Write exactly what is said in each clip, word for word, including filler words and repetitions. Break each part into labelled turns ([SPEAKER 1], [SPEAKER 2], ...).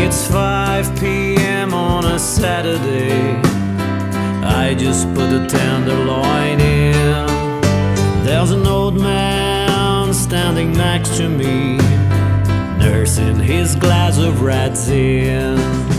[SPEAKER 1] It's five p m on a Saturday. I just put the tenderloin in. There's an old man standing next to me, nursing his glass of red zin.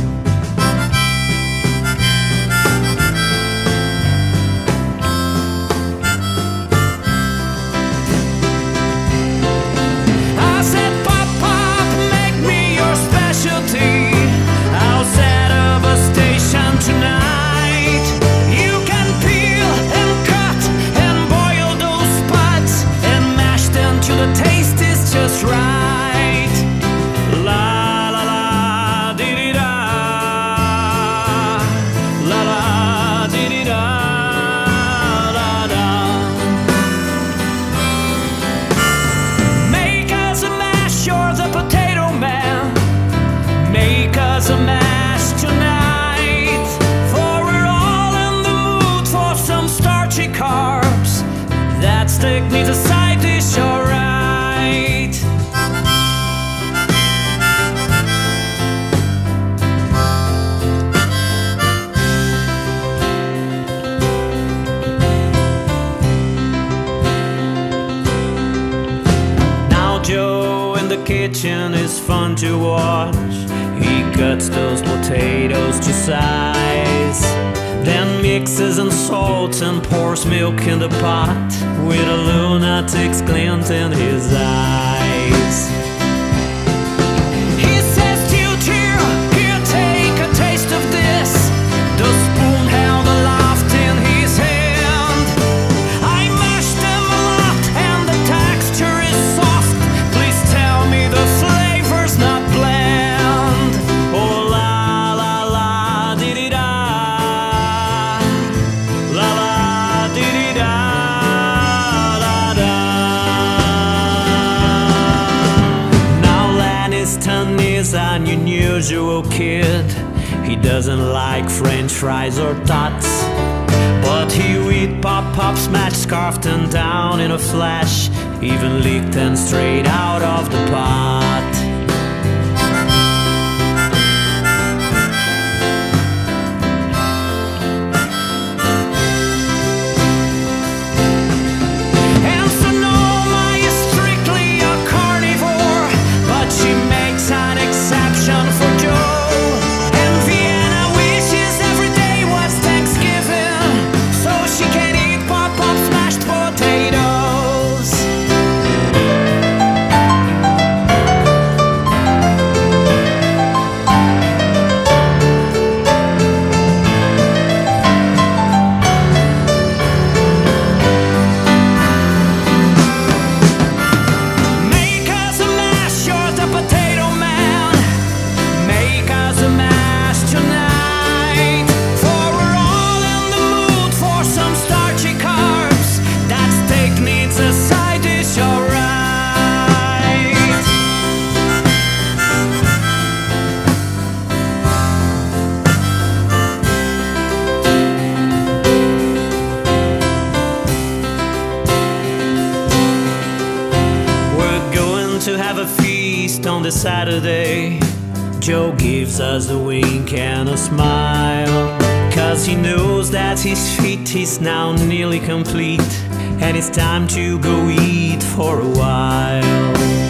[SPEAKER 2] A mash tonight, for we're all in the mood for some starchy carbs. That steak needs a side dish, alright.
[SPEAKER 1] Now Joe in the kitchen is fun to watch. He cuts those potatoes to size, then mixes and salts and pours milk in the pot, with a lunatic's glint in his eyes.
[SPEAKER 2] He says to you, cheer, here, take a taste of this. The spoon held aloft in his hand. I mashed them a lot and the texture is soft. Please tell me the flavor's not bland.
[SPEAKER 1] Is an unusual kid. He doesn't like French fries or tots, but he'll eat pop-pop, smashed, scarfed and down in a flash, even leaked and straight out of the pot. To have a feast on this Saturday. Joe gives us a wink and a smile, 'cause he knows that his feat is now nearly complete, and it's time to go eat for a while.